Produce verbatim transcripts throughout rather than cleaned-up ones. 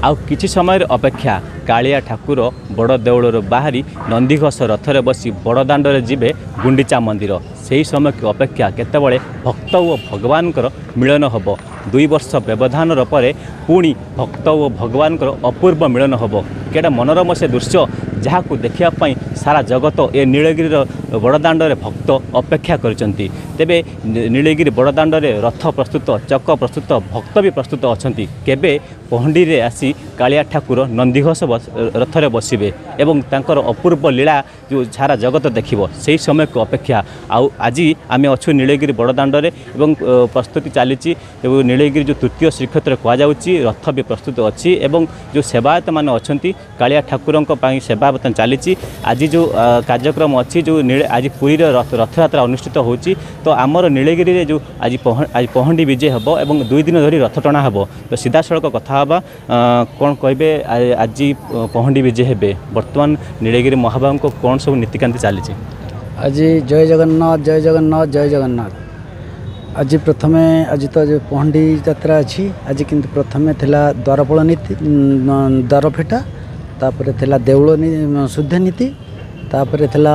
आउ किछि समय अपेक्षा कालिया ठाकुर बड़ देउलर बाहरी नंदीघोष रथरे बसी बड़दाण्डे जीवे गुंडीचा मंदिर से समय की अपेक्षा केतबळे भक्त और भगवान मिलन हम दुई वर्ष व्यवधान पर पुणी भक्त और भगवान अपूर्व मिलन हम केटा मनोरम से दृश्य जहाँ को देखापी सारा जगत ए नीलगिरी बड़दाण्डे भक्त अपेक्षा करचंती तेबे नीलगिरी बड़दाण्डे रथ प्रस्तुत चक प्रस्तुत भक्त भी प्रस्तुत अच्छा केबे पहंडी रे आसी कालिया ठाकुर नंदीघोष रथरे बसबे एवं तांकर अपूर्व लीला जो सारा जगत देखिबो से समय को अपेक्षा आउ आज आम अच्छु नीलगिरी बड़दाण्डे एवं प्रस्तुति चली नीलगिरी जो तृतीय श्रीक्षेत्र कहुच्छी रथ भी प्रस्तुत अच्छी एवं जो सेवायत मान अच्छा कालिया ठाकुर सेवा बर्तन चली आज जो कार्यक्रम अच्छी जो आज पुरी रथ रथयात्रा अनुष्ठित होची तो आमर नीलगिरी जो आज आज पहंडी विजय हम और दुई दिन धरी रथ टणा हम तो सीधा सड़क कथा कौन कहे आज पहंडी विजय हे बर्तमान नीलगिरी महाबाबू को कौन सब नीतिकांति चली आज जय जगन्नाथ जय जगन्नाथ जय जगन्नाथ आज प्रथम आज तो जो पहंडी यात्रा अच्छी आज किंतु प्रथम थिला द्वारपाल नीति द्वार फिटा तापर थिला देउल शुद्ध नीति तापर थिला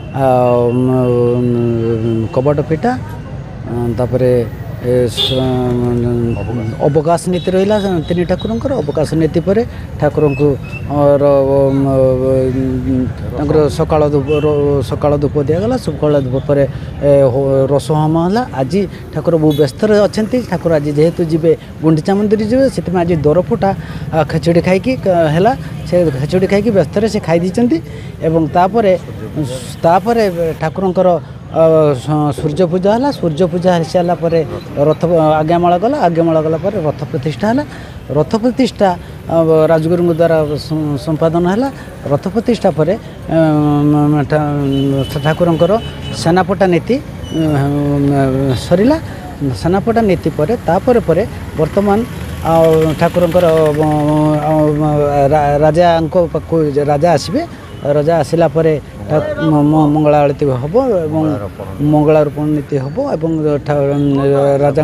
कबाट फिटा तापर अवकाश नीति रहा तीन ठाकुर अवकाश नीति पर ठाकुर को सकाल सकाल धूप दिगला सकाल धूप पर रस होम है आज ठाकुर बहु व्यस्त अच्छा ठाकुर आज जेहेतु जीवे गुंडीचा मंदिर जीवे से आज दर फुटा खेचुड़ी खाई से खेचुड़ी खाई व्यस्त से खाई एवं तापर ठाकुर सूर्य पूजा है सूर्य पूजा हो सारापर रथ आज्ञामाला गला आज्ञामाला गला पर रथ प्रतिष्ठा है रथ प्रतिष्ठा राजगुरु द्वारा संपादन है रथ प्रतिष्ठा पर ठाकुर सेनापटा नीति सरला सेनापटा नीति पर तापर पर वर्तमान ठाकुर राजा राजा आसबे राजा आसला पर मंगला आरती हम मंगलार्पण नीति हम राजा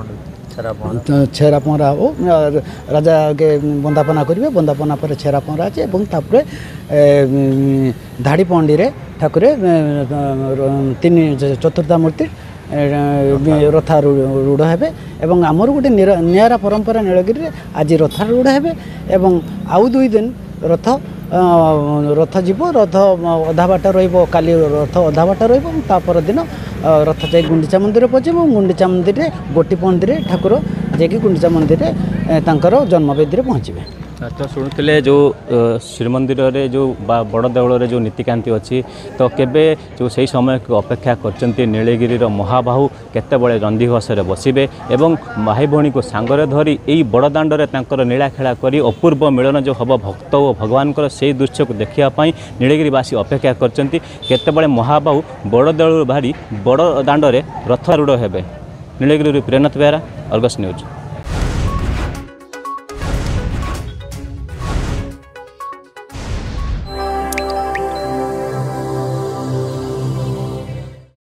छेरा पहरा हो राजा के बंदापना करेंगे बंदापना पर छेरा पहरा अच्छे तापर धाड़ी पहंडी रे ठाकुर तीन चतुर्था मूर्ति रथारूढ़ हे एवं आमर गोटे निरा परंपरा नीलगिरी आज रथारूढ़ हे आउ दुई दिन रथ रथ जीव रथ अधा बाट काली रथ अधा बाट रपर दिन रथ जा गुंडीचा मंदिर पहुँचे गुंडीचा मंदिर गोटी पहंडी ठाकुर जाकि गुंडीचा मंदिर जन्मवेदी पहुँचे तो शुणुते जो श्रीमंदिर रे जो बड़ देउल जो नीतिकांति अच्छी तो केबे जो सही समय को अपेक्षा कर नीलगिरी महाबाहु केतबळे नंदीघोष बसबे एवं भाई भौणी को सांगरे धरी यही बड़दाण्डे नीलाखेला करी अपूर्व मिलन जो हम भक्त और भगवान से दृश्य को देखापी नीलगिरीवासी अपेक्षा करतबळे महाबाहु बड़ देउल बाहरी बड़दाण्डे रथारूढ़ हेबे। नीलगिरी प्रेरणाथ बेहरा, अर्गस न्यूज।